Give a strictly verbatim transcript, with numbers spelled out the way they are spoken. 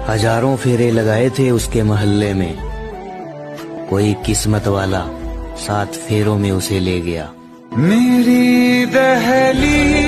हजारों फेरे लगाए थे उसके मोहल्ले में, कोई किस्मत वाला सात फेरों में उसे ले गया। मेरी दहली